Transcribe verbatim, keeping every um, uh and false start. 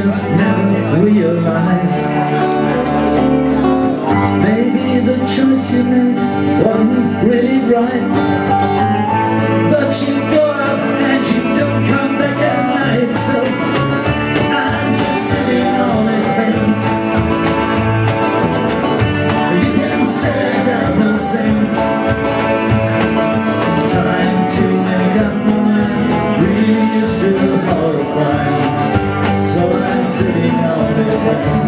just never realize. Maybe the choice you made wasn't really right, but you go out and you don't come back at night. So I'm just sitting on a fence. You can say that no sense, trying to make up my mind really is still horrifying. So I'm sitting on a fence.